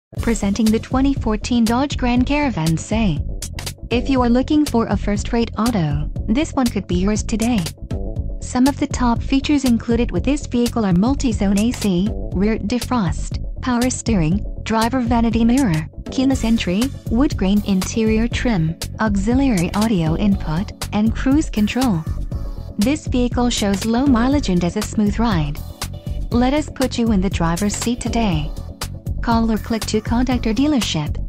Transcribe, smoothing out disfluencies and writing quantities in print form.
Presenting the 2014 Dodge Grand Caravan say. If you are looking for a first-rate auto, this one could be yours today. Some of the top features included with this vehicle are multi-zone AC, rear defrost, power steering, driver vanity mirror, keyless entry, wood grain interior trim, auxiliary audio input, and cruise control. This vehicle shows low mileage and has a smooth ride. Let us put you in the driver's seat today. Call or click to contact our dealership.